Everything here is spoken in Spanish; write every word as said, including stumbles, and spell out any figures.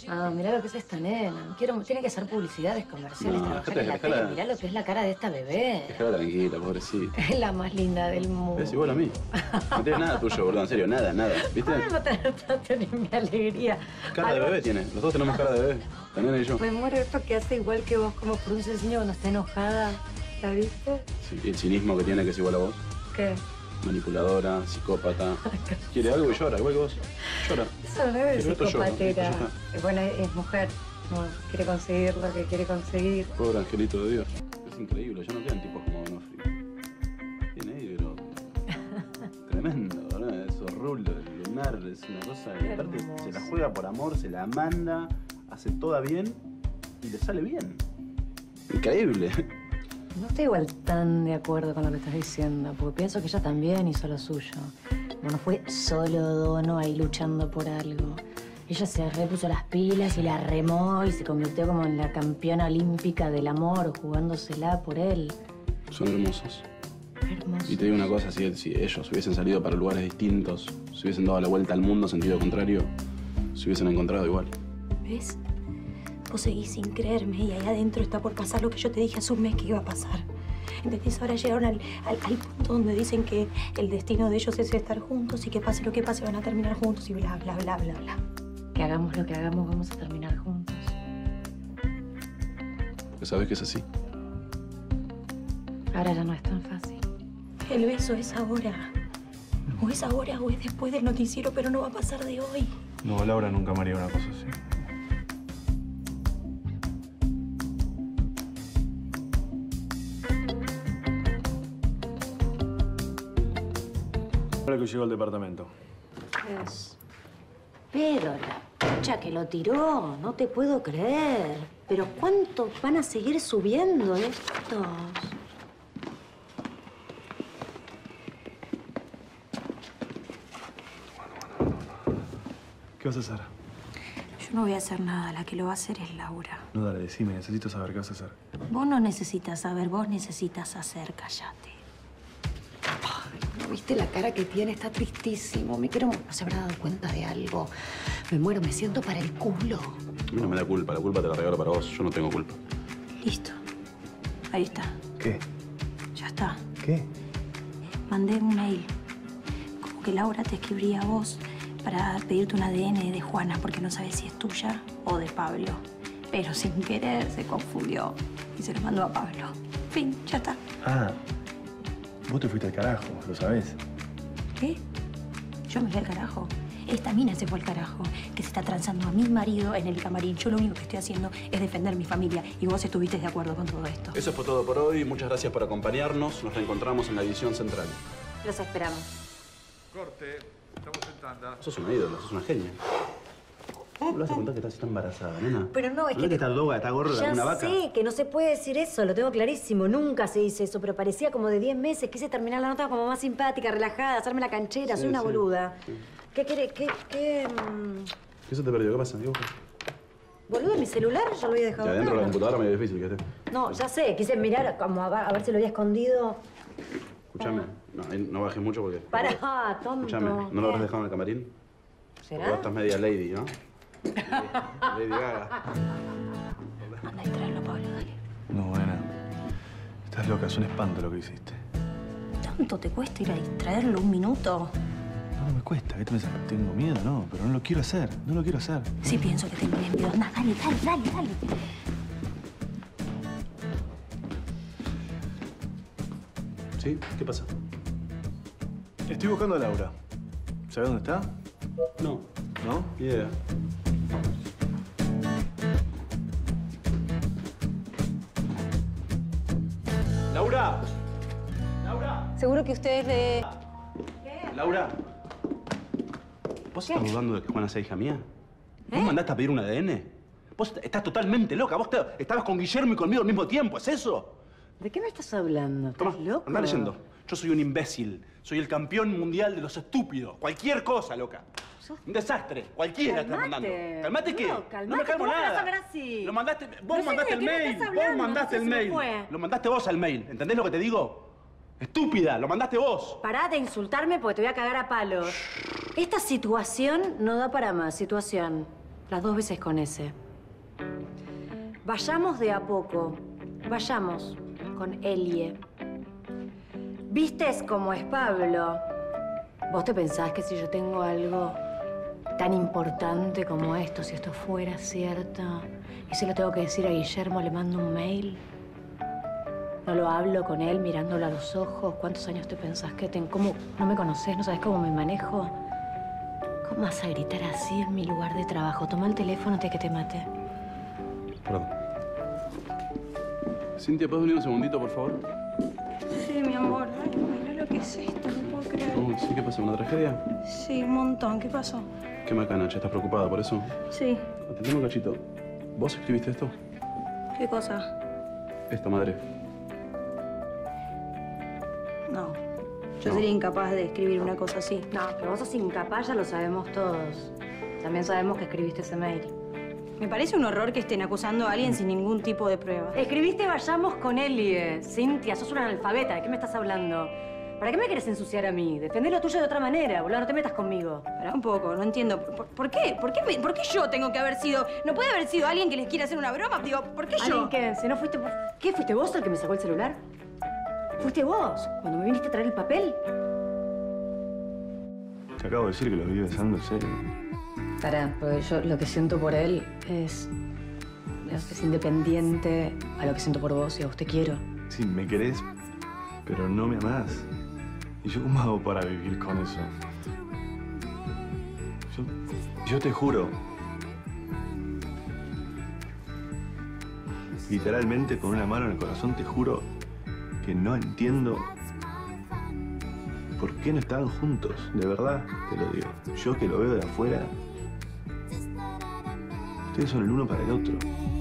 Ah, mirá lo que es esta nena. Quiero, tiene que hacer publicidades comerciales, No, trabajar dejate- en la dejala- tele. Mirá lo que es la cara de esta bebé. Déjala tranquila, pobrecita. Es la más linda del mundo. Es igual a mí. No tienes nada tuyo, boludo, en serio, nada, nada. ¿Viste? Ay, no te trataste ni mi alegría. Cara de Algo- bebé tiene. Los dos tenemos cara de bebé. La nena y yo. Me muero esto que hace igual que vos, como frunce el ceño cuando está enojada. ¿La viste? Sí, y el cinismo que tiene, que es igual a vos. ¿Qué? Manipuladora, psicópata. Quiere algo y llora, igual que vos. Llora. Eso no es Pero esto llora, psicopatera. esto Bueno, es mujer. No, quiere conseguir lo que quiere conseguir. Pobre angelito de Dios. Es increíble, ya no quedan tipos como Donofrio. Tiene ahí, pero... Tremendo, ¿no? Esos rulos, el lunar, es una cosa que aparte se la juega por amor, se la manda, hace toda bien y le sale bien. Increíble. No estoy igual tan de acuerdo con lo que estás diciendo, porque pienso que ella también hizo lo suyo. No, no fue solo Dono ahí luchando por algo. Ella se repuso las pilas y la remó y se convirtió como en la campeona olímpica del amor, jugándosela por él. Son hermosos. Hermoso. Y te digo una cosa, si, si ellos hubiesen salido para lugares distintos, si hubiesen dado la vuelta al mundo sentido contrario, se hubiesen encontrado igual. ¿Ves? Vos seguís sin creerme y ahí adentro está por pasar lo que yo te dije hace un mes que iba a pasar. ¿Entendés? Ahora llegaron al, al, al punto donde dicen que el destino de ellos es estar juntos y que pase lo que pase van a terminar juntos y bla, bla, bla, bla, bla. Que hagamos lo que hagamos, vamos a terminar juntos. Porque sabes que es así. Ahora ya no es tan fácil. El beso es ahora. O es ahora o es después del noticiero, pero no va a pasar de hoy. No, Laura nunca me haría una cosa así. Ahora que llegó al departamento. Es... Pero la pucha que lo tiró, no te puedo creer. Pero ¿cuántos van a seguir subiendo estos? ¿Qué vas a hacer? Yo no voy a hacer nada. La que lo va a hacer es Laura. No, dale, decime. Necesito saber qué vas a hacer. Vos no necesitas saber, vos necesitas hacer. Cállate. ¿No viste la cara que tiene? Está tristísimo. Me quiero... ¿No se habrá dado cuenta de algo? Me muero, me siento para el culo. A mí no me da culpa, la culpa te la regalo para vos, yo no tengo culpa. Listo. Ahí está. ¿Qué? Ya está. ¿Qué? Mandé un mail. Como que Laura te escribiría a vos para pedirte un A D N de Juana porque no sabes si es tuya o de Pablo. Pero sin querer se confundió y se lo mandó a Pablo. Fin, ya está. Ah, vos te fuiste al carajo, ¿lo sabés? ¿Qué? Yo me fui al carajo. Esta mina se fue al carajo, que se está transando a mi marido en el camarín. Yo lo único que estoy haciendo es defender mi familia y vos estuviste de acuerdo con todo esto. Eso fue todo por hoy, muchas gracias por acompañarnos. Nos reencontramos en la edición central. Los esperamos. Corte, estamos en tanda. Sos una ídola, sos una genia. ¿Cómo me vas a contar que estás tan embarazada, nena? Pero no, es ¿No que... ves que está loca, está gorda, Ya una vaca? sé que no se puede decir eso, lo tengo clarísimo. Nunca se dice eso, pero parecía como de diez meses. Quise terminar la nota como más simpática, relajada, hacerme la canchera. Sí, Soy una sí, boluda. sí. ¿Qué quiere? ¿Qué? ¿Qué? mm, ¿Qué se te perdió? ¿Qué pasa? ¿Qué buscas? Boludo, mi celular yo lo había dejado Ya adentro de la acá. computadora medio difícil que esté. No, ya sé, quise mirar como a, ver- a ver si lo había escondido. Escúchame, no, ahí no bajes mucho porque... Pará, tonto. Escúchame, ¿no lo habrás dejado en el camarín? Porque ¿Será? vos estás media lady, ¿no? Lady Gaga. Anda y tráelo, Pablo, dale. No, Ana. Estás loca, es un espanto lo que hiciste. ¿Tanto te cuesta ir a distraerlo un minuto? No, no me cuesta. ¿Qué te pensás? Tengo miedo, no. Pero no lo quiero hacer. No lo quiero hacer. Sí pienso que tengo miedo. Anda, dale, dale, dale, dale. ¿Sí? ¿Qué pasa? Estoy buscando a Laura. ¿Sabes dónde está? No, ¿No? ni idea. ¡Laura! ¡Laura! Seguro que ustedes de... ¡Laura! ¿Vos estás dudando de que Juana sea hija mía? ¿Vos mandaste a pedir un A D N? Vos estás totalmente loca. Vos te- estabas con Guillermo y conmigo al mismo tiempo. ¿Es eso? ¿De qué me estás hablando? Toma, ¿Estás loco? andá leyendo. Yo soy un imbécil. Soy el campeón mundial de los estúpidos. Cualquier cosa, loca. Un desastre. Cualquiera estás Calmate. mandando. ¿Calmate qué? No, calmate, no me calmo ¿cómo vas a nada. hablar así? Lo mandaste... Vos No sé mandaste de el qué me mail. estás Vos hablando, mandaste no sé el si me mail. fue. Lo mandaste vos al mail. ¿Entendés lo que te digo? Estúpida, lo mandaste vos. Pará de insultarme porque te voy a cagar a palos. Esta situación no da para más. Situación. Las dos veces con ese. Vayamos de a poco. Vayamos con Elie. ¿Vistes cómo es Pablo? ¿Vos te pensás que si yo tengo algo tan importante como esto, si esto fuera cierto, y se lo tengo que decir a Guillermo, le mando un mail? No lo hablo con él mirándolo a los ojos. ¿Cuántos años te pensás que tengo? ¿Cómo no me conocés? ¿No sabés cómo me manejo? ¿Cómo vas a gritar así en mi lugar de trabajo? Toma el teléfono antes que te mate. Perdón. Cintia, ¿puedes venir un segundito, por favor? Sí, mi amor. Ay, mira lo que es esto, no puedo creer. Oh, ¿sí? ¿Qué pasó? ¿Una tragedia? Sí, un montón. ¿Qué pasó? Qué macana, ¿ya estás preocupada por eso? Sí. Atendeme un cachito. ¿Vos escribiste esto? ¿Qué cosa? Esta madre. No. Yo sería incapaz de escribir una cosa así. No, pero vos sos incapaz, ya lo sabemos todos. También sabemos que escribiste ese mail. Me parece un horror que estén acusando a alguien sin ningún tipo de prueba. Escribiste vayamos con Elie. Cintia, sos una analfabeta. ¿De qué me estás hablando? ¿Para qué me querés ensuciar a mí? Defendé lo tuyo de otra manera, boludo. No te metas conmigo. Pará un poco, no entiendo. ¿Por, por qué? ¿Por qué, me- ¿Por qué yo tengo que haber sido...? ¿No puede haber sido alguien que les quiera hacer una broma? Digo, ¿por qué yo? ¿Alguien qué? Si no fuiste vos... ¿Qué? ¿Fuiste vos el que me sacó el celular? ¿Fuiste vos cuando me viniste a traer el papel? Te acabo de decir que lo vi besando, en serio. Pará, porque yo lo que siento por él es... es independiente a lo que siento por vos y a vos te quiero. Sí, me querés, pero no me amás. ¿Y yo cómo hago para vivir con eso? Yo, yo te juro, literalmente con una mano en el corazón, te juro que no entiendo por qué no estaban juntos. De verdad, te lo digo. Yo que lo veo de afuera, ustedes son el uno para el otro.